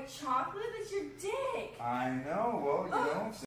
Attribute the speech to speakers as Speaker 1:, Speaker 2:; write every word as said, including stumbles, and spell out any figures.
Speaker 1: chocolate? That's your dick.
Speaker 2: I know. Well, you know.